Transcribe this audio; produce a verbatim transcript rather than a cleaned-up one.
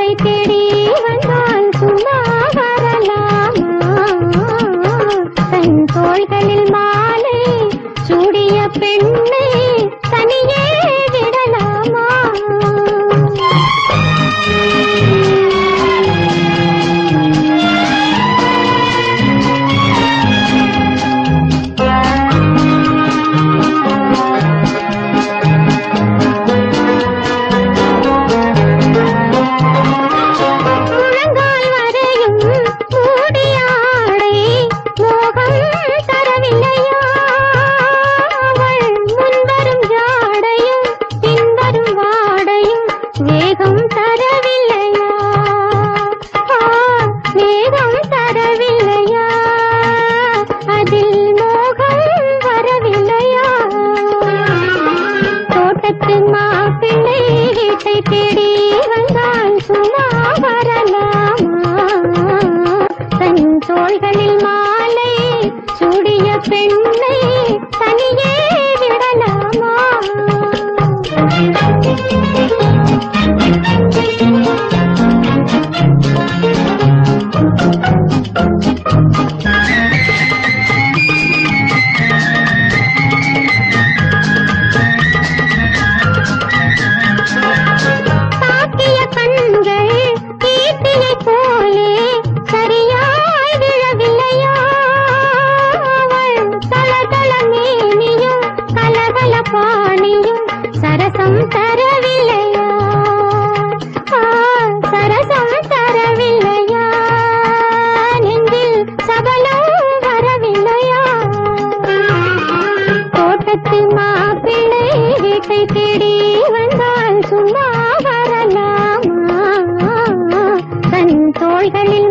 தேடி வந்தால் சும்மா வரலாமா? தன் தோள்களில் மாலை சூடிய பெண்ணை தனியே விடலாமா? தோள்களில் மாலை சூடிய பெண்ணை தனியே விடலாமா? தாக்கிய கண்கள் ஈட்டியை போலே சரியா பாணியும் சரசம் தரவில்லையா? சரசம் தரவில்லையா? நெஞ்சில் சபலம் வரவில்லையா? தோட்டத்து மாப்பிள்ளை வீட்டை தேடி வந்தால் சும்மா வரலாமா? தன் தோள்களில்